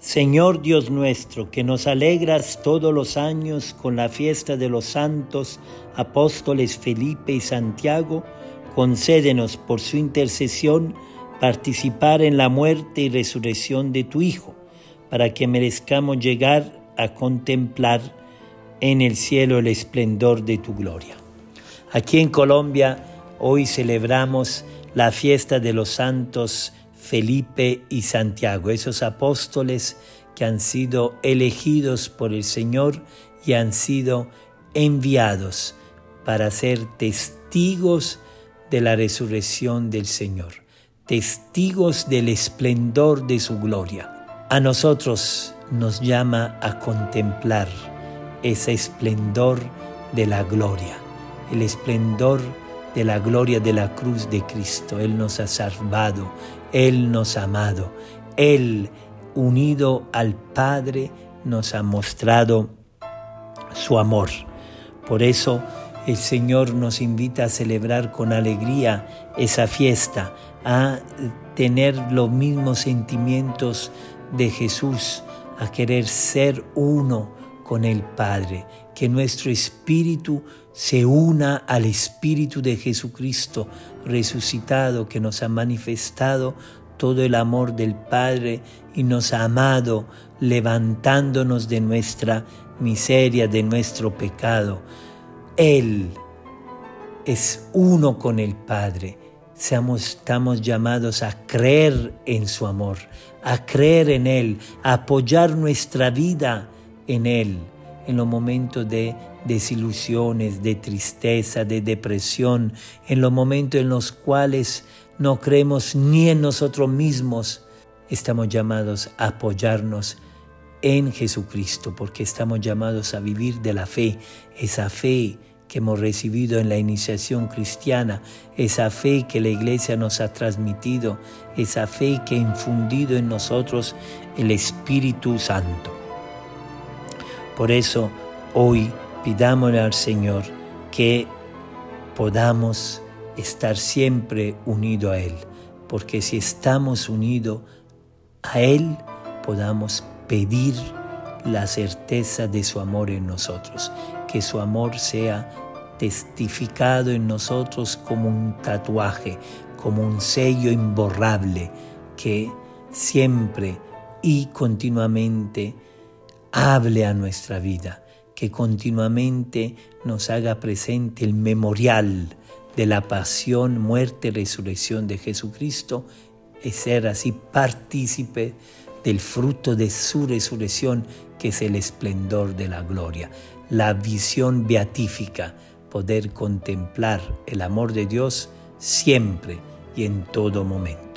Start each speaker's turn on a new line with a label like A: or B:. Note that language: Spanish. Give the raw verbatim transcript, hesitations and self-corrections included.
A: Señor Dios nuestro, que nos alegras todos los años con la fiesta de los santos apóstoles Felipe y Santiago, concédenos por su intercesión participar en la muerte y resurrección de tu Hijo, para que merezcamos llegar a contemplar en el cielo el esplendor de tu gloria. Aquí en Colombia hoy celebramos la fiesta de los santos Felipe y Santiago, esos apóstoles que han sido elegidos por el Señor y han sido enviados para ser testigos de la resurrección del Señor, testigos del esplendor de su gloria. A nosotros nos llama a contemplar ese esplendor de la gloria, el esplendor de la gloria de la cruz de Cristo. Él nos ha salvado, Él nos ha amado, Él, unido al Padre, nos ha mostrado su amor. Por eso el Señor nos invita a celebrar con alegría esa fiesta, a tener los mismos sentimientos de Jesús, a querer ser uno con el Padre, que nuestro espíritu se una al Espíritu de Jesucristo resucitado, que nos ha manifestado todo el amor del Padre y nos ha amado levantándonos de nuestra miseria, de nuestro pecado. Él es uno con el Padre. Seamos, estamos llamados a creer en su amor, a creer en Él, a apoyar nuestra vida en Él, en los momentos de desilusiones, de tristeza, de depresión, en los momentos en los cuales no creemos ni en nosotros mismos. Estamos llamados a apoyarnos en Jesucristo, porque estamos llamados a vivir de la fe, esa fe que hemos recibido en la iniciación cristiana, esa fe que la Iglesia nos ha transmitido, esa fe que ha infundido en nosotros el Espíritu Santo. Por eso hoy pidámosle al Señor que podamos estar siempre unidos a Él, porque si estamos unidos a Él, podamos pedir la certeza de su amor en nosotros, que su amor sea testificado en nosotros como un tatuaje, como un sello imborrable, que siempre y continuamente hable a nuestra vida, que continuamente nos haga presente el memorial de la pasión, muerte y resurrección de Jesucristo, y ser así partícipe del fruto de su resurrección, que es el esplendor de la gloria, la visión beatífica, poder contemplar el amor de Dios siempre y en todo momento.